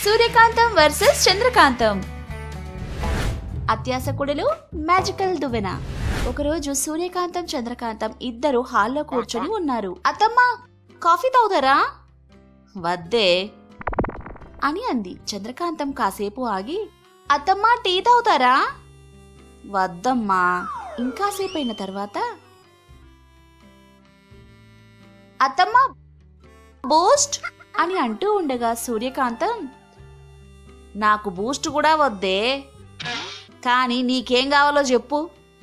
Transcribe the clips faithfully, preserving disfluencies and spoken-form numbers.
సూర్యకాంతం versus చంద్రకాంతం. అత్యాసకుడులు magical దువ్వెన. ఒకరోజు సూర్యకాంతం చంద్రకాంతం ఇద్దరు హాల్లో కూర్చొని ఉన్నారు. అత్తమ్మా, కాఫీ తాగుతారా? వద్దే అని అంది. చంద్రకాంతం కాసేపు ఆగి, అత్తమ్మా టీ తాగుతారా? వద్దమ్మా. ఇంకాసేపు అయిన తర్వాత, అత్తమ్మా బూస్ట్ అని అంటూ ఉండగా సూర్యకాంతం, నాకు బూస్ట్ కూడా వద్దే, కానీ నీకేం కావాలో చెప్పు.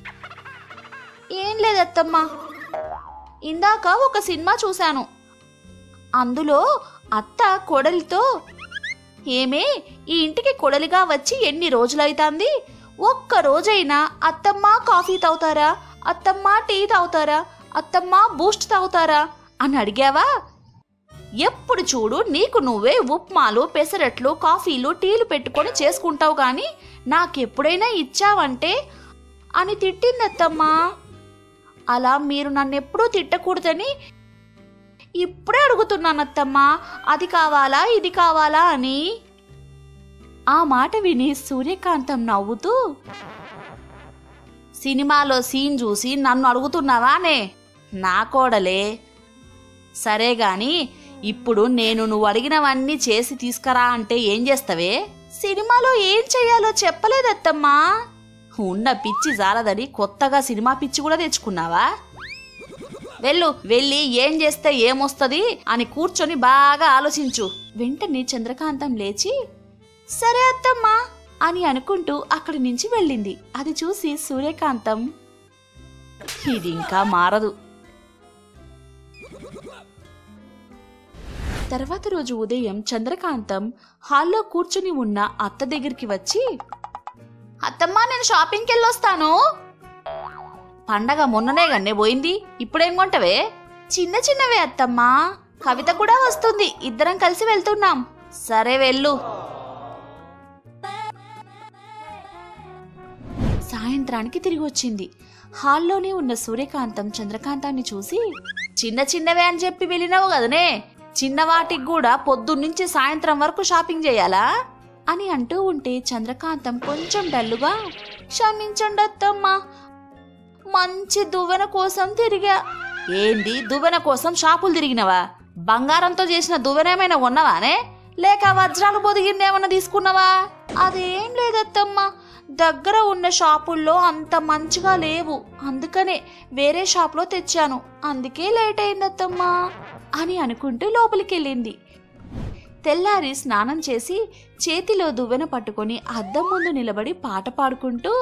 ఏం లేదత్తమ్మా, ఇందాక ఒక సినిమా చూశాను. అందులో అత్త కొడలితో, ఏమే ఈ ఇంటికి కొడలిగా వచ్చి ఎన్ని రోజులైతాంది, ఒక్క రోజైనా అత్తమ్మా కాఫీ తాగుతారా, అత్తమ్మా టీ తాగుతారా, అత్తమ్మా బూస్ట్ తాగుతారా అని అడిగావా? ఎప్పుడు చూడు నీకు నువ్వే ఉప్మాలు, పెసరట్లు, కాఫీలు, టీలు పెట్టుకొని చేసుకుంటావు, కానీ నాకెప్పుడైనా ఇచ్చావంటే అని తిట్టిందత్తమ్మా. అలా మీరు నన్నెప్పుడూ తిట్టకూడదని ఇప్పుడే అడుగుతున్నానత్తమ్మా, అది కావాలా ఇది కావాలా అని. ఆ మాట విని సూర్యకాంతం నవ్వుతూ, సినిమాలో సీన్ చూసి నన్ను అడుగుతున్నావానే? నా కోడలే. సరే గాని ఇప్పుడు నేను నువ్వు అడిగినవన్నీ చేసి తీసుకురా అంటే ఏం చేస్తావే? సినిమాలో ఏం చెయ్యాలో చెప్పలేదత్తమ్మా. ఉన్న పిచ్చి జాలదని కొత్తగా సినిమా పిచ్చి కూడా తెచ్చుకున్నావా? వెళ్ళు, వెళ్ళి ఏం చేస్తే ఏమొస్తుంది అని కూర్చొని బాగా ఆలోచించు. వెంటనే చంద్రకాంతం లేచి, సరే అత్తమ్మా అని అనుకుంటూ అక్కడి నుంచి వెళ్ళింది. అది చూసి సూర్యకాంతం, ఇది ఇంకా మారదు. తర్వాత రోజు ఉదయం చంద్రకాంతం హాల్లో కూర్చుని ఉన్న అత్త దగ్గరికి వచ్చి, అత్తమ్మా నేను షాపింగ్కి వెళ్ళొస్తాను. పండగ మొన్ననే గన్నే పోయింది, ఇప్పుడేం కొంటవే? చిన్న చిన్నవే అత్తమ్మా, కవిత కూడా వస్తుంది, ఇద్దరం కలిసి వెళ్తున్నాం. సరే వెళ్ళు. సాయంత్రానికి తిరిగి వచ్చింది. హాల్లోనే ఉన్న సూర్యకాంతం చంద్రకాంతాన్ని చూసి, చిన్న చిన్నవే అని చెప్పి వెళ్ళినావు కదనే, చిన్నవాటికి కూడా పొద్దున్నుంచి సాయంత్రం వరకు షాపింగ్ చేయాలా అని అంటూ ఉంటే చంద్రకాంతం కొంచెం డల్లుగా, క్షమించండి అత్తమ్మా, మంచి దువ్వెన కోసం తిరిగా. ఏంది దువ్వెన కోసం షాపులు తిరిగినవా? బంగారంతో చేసిన దువ్వెనేమైనా ఉన్నవానే, లేక వజ్రాలు పొదిగిందేమన్నా తీసుకున్నావా? అదేం లేదత్తమ్మా, దగ్గర ఉన్న షాపుల్లో అంత మంచిగా లేవు, అందుకనే వేరే షాప్లో తెచ్చాను, అందుకే లేట్ అయిందత్తమ్మా అని అనుకుంటూ లోపలికెళ్ళింది. తెల్లారి స్నానం చేసి చేతిలో దువ్వెన పట్టుకొని అద్దం ముందు నిలబడి పాట పాడుకుంటూ,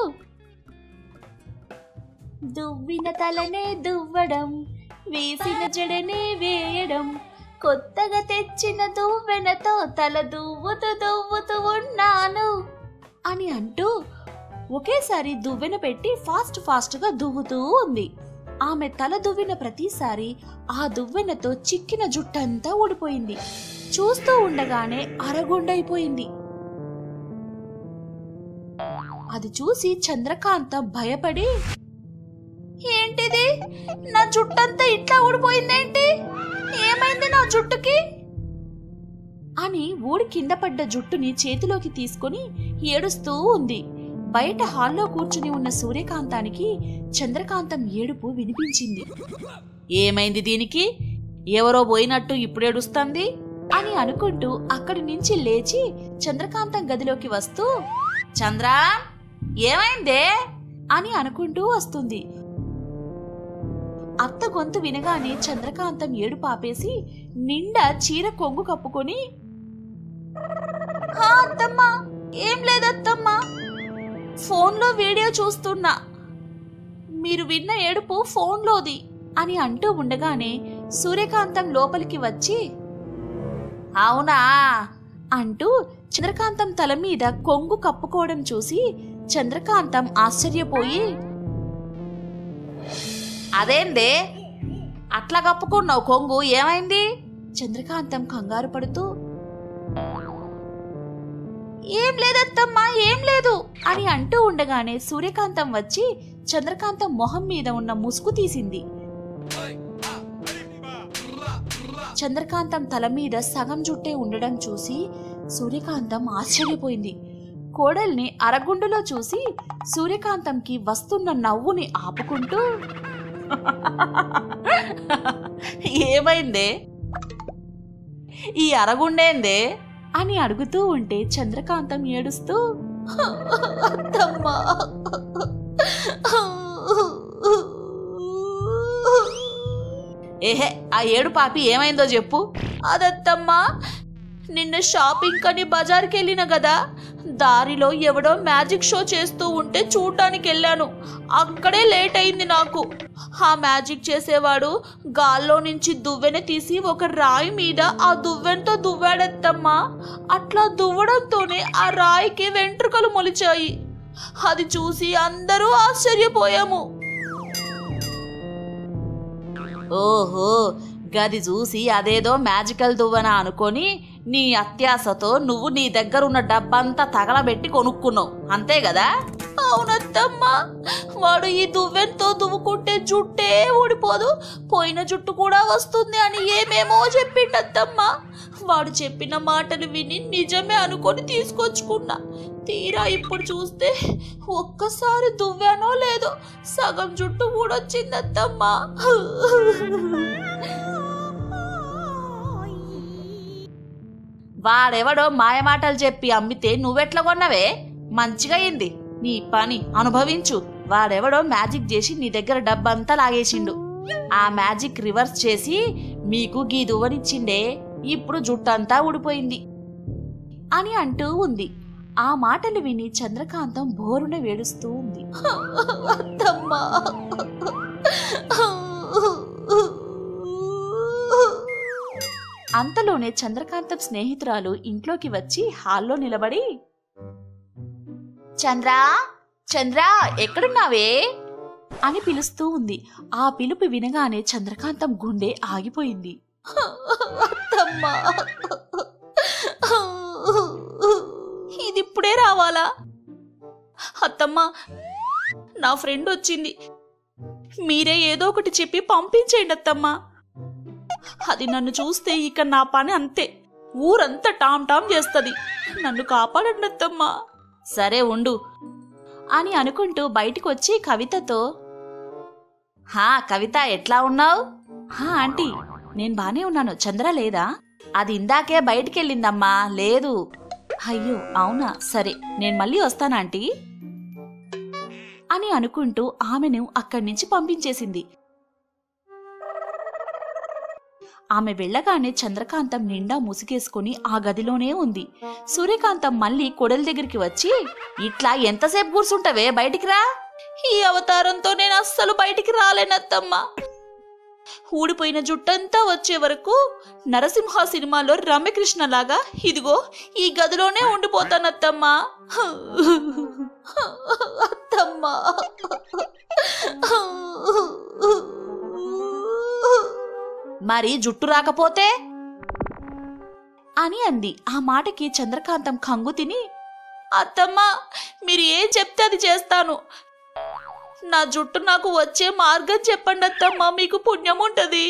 దువ్విన తలనే దువ్వడం, వేసిన జడనే వేయడం, కొత్తగా తెచ్చిన దువ్వెనతో తల దువ్వుతూ దువ్వుతూ ఉన్నాను అని అంటూ ఒకేసారి దువ్వెన పెట్టి ఫాస్ట్ ఫాస్ట్గా దువ్వుతూ ఉంది. ఆమె తల దువ్విన ప్రతిసారి ఆ దువ్వెనతో చిక్కిన జుట్టంతా ఊడిపోయింది. చూస్తూ ఉండగానే అరగొండైపోయింది. అది చూసి చంద్రకాంతం భయపడి, ఏంటిది, నా జుట్టంతా ఇట్లా ఊడిపోయిందేంటి, ఏమైంది నా జుట్టుకి అని ఊడి కింద పడ్డ జుట్టుని చేతిలోకి తీసుకొని ఏడుస్తూ ఉంది. బయట హాల్లో కూర్చుని ఉన్న సూర్యకాంతానికి చంద్రకాంతం ఏడుపు వినిపించింది. ఏమైంది దీనికి, ఎవరో పోయినట్టు ఇప్పుడేడుస్తుంది అని అనుకుంటూ అక్కడి నుంచి లేచి చంద్రకాంతం గదిలోకి వస్తూ, చంద్రా ఏమైందే అని అనుకుంటూ వస్తుంది. అత్త గొంతు వినగానే చంద్రకాంతం ఏడుపు ఆపేసి నిండా చీర కొంగు కప్పుకొని, అత్తమ్మా ఏం లేదత్తమ్మా, ఫోన్లో వీడియో చూస్తున్నా, మీరు విన్న ఏడుపు ఫోన్లోది అని అంటూ ఉండగానే సూర్యకాంతం లోపలికి వచ్చి, అవునా అంటూ చంద్రకాంతం తల మీద కొంగు కప్పుకోవడం చూసి చంద్రకాంతం ఆశ్చర్యపోయి, అదేందే అట్లా కప్పుకున్నావు కొంగు, ఏమైంది? చంద్రకాంతం కంగారు పడుతూ, ఏం లేదత్తమ్మా ఏం లేదు అని అంటూ ఉండగానే సూర్యకాంతం వచ్చి చంద్రకాంతం మొహం మీద ఉన్న ముసుగు తీసింది. చంద్రకాంతం తల మీద సగం జుట్టే ఉండడం చూసి సూర్యకాంతం ఆశ్చర్యపోయింది. కోడల్ని అరగుండులో చూసి సూర్యకాంతంకి వస్తున్న నవ్వుని ఆపుకుంటూ ఏమైందే, ఈ అరగుండేందే అని అడుగుతూ ఉంటే చంద్రకాంతం ఏడుస్తూ అత్తమ్మా ఏహే ఆ ఏడు పాపి ఏమైందో చెప్పు. అదత్తమ్మా, నిన్న షాపింగ్ కని బజార్కి వెళ్ళిన కదా, దారిలో ఎవడో మ్యాజిక్ షో చేస్తూ ఉంటే చూడ్డానికి వెళ్ళాను. అక్కడే లేట్ అయింది నాకు. ఆ మ్యాజిక్ చేసేవాడు గాల్లో నుంచి దువ్వెన తీసి ఒక రాయి మీద ఆ దువ్వెనతో దువ్వాడత్తమ్మా. అట్లా దువ్వడంతోనే ఆ రాయికి వెంట్రుకలు మొలిచాయి. అది చూసి అందరూ ఆశ్చర్యపోయాము. ఓహో, గది చూసి అదేదో మ్యాజికల్ దువ్వెన అనుకొని నీ అత్యాశతో నువ్వు నీ దగ్గరున్న డబ్బంతా తగలబెట్టి కొనుక్కున్నావు, అంతే కదా? అవునత్తమ్మా, వాడు ఈ దువ్వెనతో దువ్వుకుంటే జుట్టే ఊడిపోదు, పోయిన జుట్టు కూడా వస్తుంది అని ఏమేమో చెప్పిండత్తమ్మా. వాడు చెప్పిన మాటలు విని నిజమే అనుకొని తీసుకొచ్చుకున్నా. తీరా ఇప్పుడు చూస్తే ఒక్కసారి దువ్వానో లేదో సగం జుట్టు ఊడొచ్చిందత్తమ్మా. వాడెవడో మాయమాటలు చెప్పి అమ్మితే నువ్వెట్లా కొన్నవే? మంచిగా అయింది నీ పని, అనుభవించు. వాడెవడో మ్యాజిక్ చేసి నీ దగ్గర డబ్బంతా లాగేసిండు. ఆ మ్యాజిక్ రివర్స్ చేసి మీకు గీ దువ్వనిచ్చిండే, ఇప్పుడు జుట్టంతా ఊడిపోయింది అని అంటూ ఉంది. ఆ మాటలు విని చంద్రకాంతం బోరున వేడుస్తూ ఉంది. అత్తమ్మా, అంతలోనే చంద్రకాంతం స్నేహితురాలు ఇంట్లోకి వచ్చి హాల్లో నిలబడి, చంద్రా చంద్రా ఎక్కడున్నావే అని పిలుస్తూ ఉంది. ఆ పిలుపు వినగానే చంద్రకాంతం గుండె ఆగిపోయింది. అత్తమ్మా, ఇదిప్పుడే రావాలా? అత్తమ్మా, నా ఫ్రెండ్ వచ్చింది, మీరే ఏదో ఒకటి చెప్పి పంపించేయండి అత్తమ్మా. అది నన్ను చూస్తే ఇక నా పని అంతే, ఊరంతా టామ్ టామ్ చేస్తుంది. నన్ను కాపాడండి అత్తమ్మా. సరే ఉండు అని అనుకుంటూ బయటకు వచ్చి కవితతో, హా కవిత ఎట్లా ఉన్నావు? హా ఆంటీ, నేను బానే ఉన్నాను. చంద్ర లేదా? అది ఇందాకే బయటికెళ్ళిందమ్మా. లేదు. అయ్యో అవునా, సరే నేను మళ్ళీ వస్తానాంటీ అని అనుకుంటూ ఆమెను అక్కడి నుంచి పంపించేసింది. ఆమె వెళ్ళగానే చంద్రకాంతం నిండా ముసుగేసుకుని ఆ గదిలోనే ఉంది. సూర్యకాంతం మళ్ళీ కొడల దగ్గరికి వచ్చి, ఇట్లా ఎంతసేపు కూర్చుంటావే, బయటికి రా. ఈ అవతారంతో నేను అస్సలు బయటికి రాలేనత్తమ్మా. ఊడిపోయిన జుట్టంతా వచ్చే వరకు నరసింహ సినిమాలో రమ్యకృష్ణ లాగా ఇదిగో ఈ గదిలోనే ఉండిపోతానత్తమ్మా. అత్తమ్మా, మరి జుట్టు రాకపోతే అని అంది. ఆ మాటకి చంద్రకాంతం కంగు తిని, అత్తమ్మా మీరు ఏం చెప్తే అది చేస్తాను. నా జుట్టు నాకు వచ్చే మార్గం చెప్పండి అత్తమ్మా, మీకు పుణ్యం ఉంటది.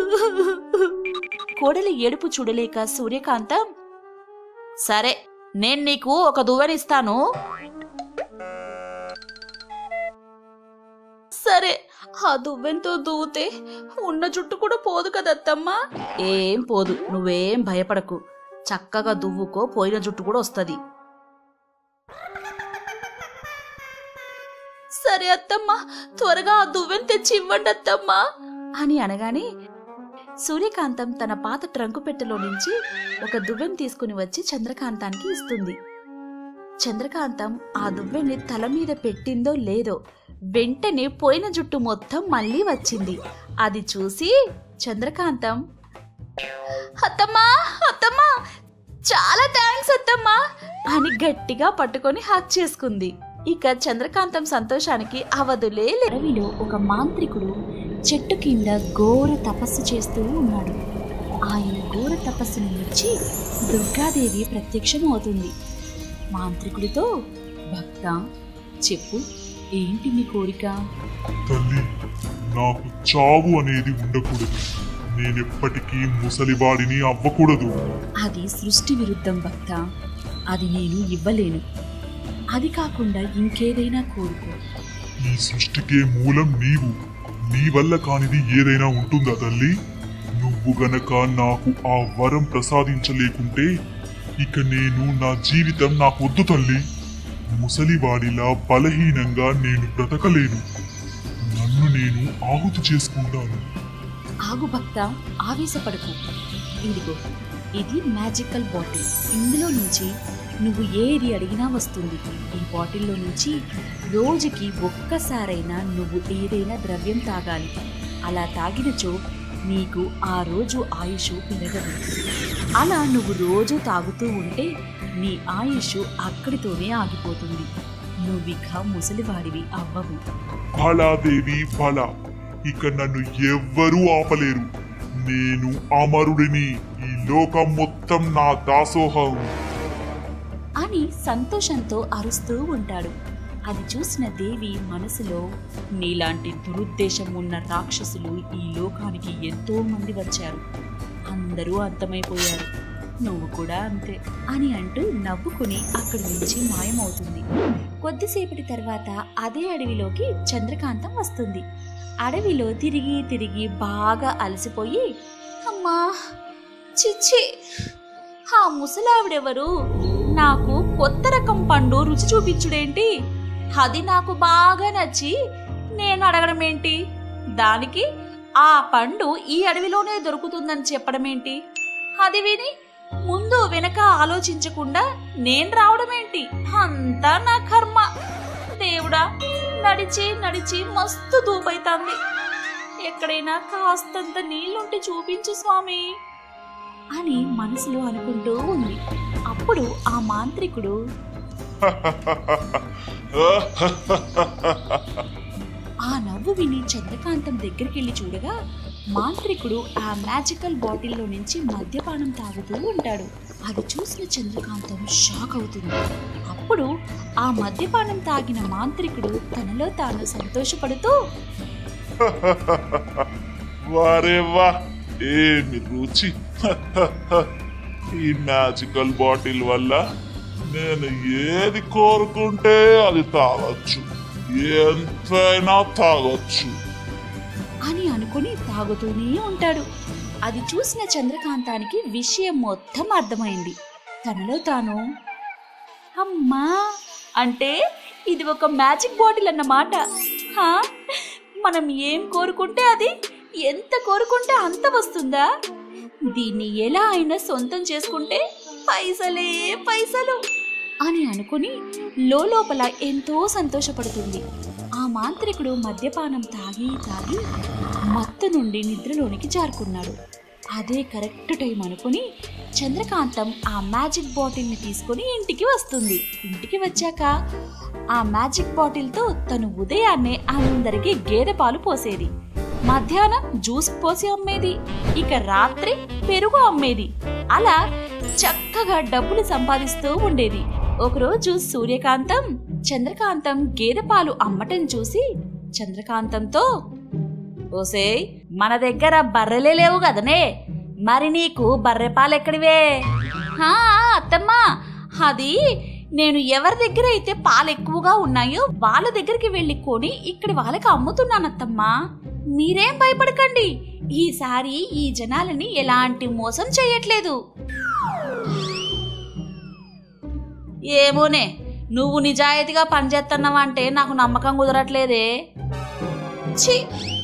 కోడలి ఏడుపు చూడలేక సూర్యకాంతం, సరే నేను నీకు ఒక దువ్వెనిస్తాను. సరే, ఆ దువ్వెంతో దువ్వుతే ఉన్న జుట్టు కూడా పోదు కదత్తమ్మా. ఏం పోదు, నువ్వేం భయపడకు. చక్కగా దువ్వుకో, పోయిన జుట్టు కూడా వస్తుంది. సరే అత్తమ్మా, త్వరగా ఆ దువ్వెని తెచ్చి ఇవ్వండి అత్తమ్మా అని అనగానే సూర్యకాంతం తన పాత ట్రంకు పెట్టెలో నుంచి ఒక దువ్వెని తీసుకుని వచ్చి చంద్రకాంతానికి ఇస్తుంది. చంద్రకాంతం ఆ దువ్వెని తల మీద పెట్టిందో లేదో వెంటనే పోయిన జుట్టు మొత్తం మళ్ళీ వచ్చింది. అది చూసి చంద్రకాంతం, అత్తమ్మా అత్తమ్మా చాలా థ్యాంక్స్ అత్తమ్మా అని గట్టిగా పట్టుకొని హక్ చేసుకుంది. ఇక చంద్రకాంతం సంతోషానికి అవధులే లేదు. అడవిలో ఒక మాంత్రికుడు చెట్టు కింద ఘోర తపస్సు చేస్తూ ఉన్నాడు. ఆయన ఘోర తపస్సును మెచ్చి దుర్గాదేవి ప్రత్యక్షమవుతుంది. మాంత్రికుడితో, భక్త చెప్పు, ఏంటి మీ కోరిక? తల్లి, నాకు చావు అనేది ఉండకూడదు. నేనెప్పటికీ ముసలివాడిని అవ్వకూడదు. అది సృష్టి విరుద్ధం భక్త. అది నేను ఇవ్వలేను. అది కాకుండా ఇంకేదైనా కోరుకో. ఈ సృష్టికే మూలం నీవు. నీ వల్ల కానిది ఏదైనా ఉంటుందా తల్లి? నువ్వు గనక నాకు ఆ వరం ప్రసాదించలేకుంటే ఇక నేను నా జీవితం నాకొద్దు తల్లి. ముసలివాడిలా బలహీనంగా నేను బ్రతకలేను. నన్ను నేను ఆహుతి చేసుకుంటాను. ఆగు భక్త, ఆవేశపడకు. ఇదిగో, ఇది మ్యాజికల్ బాటిల్. ఇందులో నుంచి నువ్వు ఏది అడిగినా వస్తుంది. ఈ బాటిల్లో నుంచి రోజుకి ఒక్కసారైనా నువ్వు ఏదైనా ద్రవ్యం తాగాలి. అలా తాగినచో నీకు ఆ రోజు ఆయుష్ పెరగదు. అలా నువ్వు రోజు తాగుతూ ఉంటే నీ ఆయుష్ అక్కడితోనే ఆగిపోతుంది. నువ్విక ముసలివాడివి అవ్వవు. ఫలాదేవి ఫల, ఇక నన్ను ఎవ్వరూ ఆపలేరు. నేను అమరుడిని. ఈ లోకం మొత్తం నా దాసోహం అని సంతోషంతో అరుస్తూ ఉంటాడు. అది చూసిన దేవి మనసులో, నీలాంటి దురుద్దేశం ఉన్న రాక్షసులు ఈ లోకానికి ఎంతో మంది వచ్చారు. అందరూ అంతమైపోయారు. నువ్వు కూడా అంతే అని అంటూ నవ్వుకుని అక్కడి నుంచి మాయమవుతుంది. కొద్దిసేపటి తర్వాత అదే అడవిలోకి చంద్రకాంతం వస్తుంది. అడవిలో తిరిగి తిరిగి బాగా అలసిపోయి, అమ్మా చిచ్చి, ఆ ముసలావిడెవరు? నాకు కొత్త రకం పండు రుచి చూపించుడేంటి? అది నాకు బాగా నచ్చి నేను అడగడం ఏంటి? దానికి ఆ పండు ఈ అడవిలోనే దొరుకుతుందని చెప్పడం ఏంటి? అది విని ముందు వెనక ఆలోచించకుండా నేను రావడం ఏంటి? అంతా నా కర్మ. దేవుడా, నడిచి నడిచి మస్తు దూపైతాంది. ఎక్కడైనా కాస్తంత నీళ్లుంటే చూపించు స్వామి అని మనసులో అనుకుంటూ ఉంది. అప్పుడు ఆ మాంత్రికుడు, ఆ నవ్వు విని చంద్రకాంతం దగ్గరికెళ్ళి చూడగా మాంత్రికుడు ఆ మ్యాజికల్ బాటిల్లో నుంచి మద్యపానం తాగుతూ ఉంటాడు. అది చూసిన చంద్రకాంతం షాక్ అవుతుంది. అప్పుడు ఆ మద్యపానం తాగిన మాంత్రికుడు తనలో తాను సంతోషపడుతూ, వారేవా, ఏమి రుచి! ఈ మ్యాజికల్ బాటిల్ వల్ల నేను ఏది కోరుకుంటే అది తాగొచ్చు, ఎంతైనా తాగొచ్చు అని అనుకుని తాగుతూనే ఉంటాడు. అది చూసిన చంద్రకాంతానికి విషయం మొత్తం అర్థమైంది. తనలో తాను, అమ్మా, అంటే ఇది ఒక మ్యాజిక్ బాటిల్ అన్నమాట. హా, మనం ఏం కోరుకుంటే అది, ఎంత కోరుకుంటే అంత వస్తుందా? దీన్ని ఎలా అయినా సొంతం చేసుకుంటే పైసలే పైసలు అని అనుకుని లోపల ఎంతో సంతోషపడుతుంది. ఆ మాంత్రికుడు మద్యపానం తాగి తాగి మత్తు నుండి నిద్రలోనికి జారుకున్నాడు. అదే కరెక్ట్ టైం అనుకుని చంద్రకాంతం ఆ మ్యాజిక్ బాటిల్ని తీసుకుని ఇంటికి వస్తుంది. ఇంటికి వచ్చాక ఆ మ్యాజిక్ బాటిల్తో తను ఉదయాన్నే అందరికీ గేదె పాలు పోసేది. మధ్యాహ్నం జ్యూస్ పోసి అమ్మేది. ఇక రాత్రి పెరుగు అమ్మేది. అలా చక్కగా డబ్బులు సంపాదిస్తూ ఉండేది. ఒకరోజు సూర్యకాంతం చంద్రకాంతం గేదె పాలు అమ్మటం చూసి చంద్రకాంతంతో, ఓసేయ్, మన దగ్గర బర్రెలే లేవు కదనే, మరి నీకు బర్రె పాలు ఎక్కడివే? అత్తమ్మా, అది నేను ఎవరి దగ్గర అయితే పాలు ఎక్కువగా ఉన్నాయో వాళ్ళ దగ్గరికి వెళ్ళి కొని ఇక్కడి వాళ్ళకి అమ్ముతున్నానత్తమ్మా. మీరేం భయపడకండి, ఈసారి ఈ జనాలని ఎలాంటి మోసం చేయట్లేదు. ఏమోనే, నువ్వు నిజాయితీగా పనిచేస్తున్నావంటే నాకు నమ్మకం కుదరట్లేదే. ఛీ,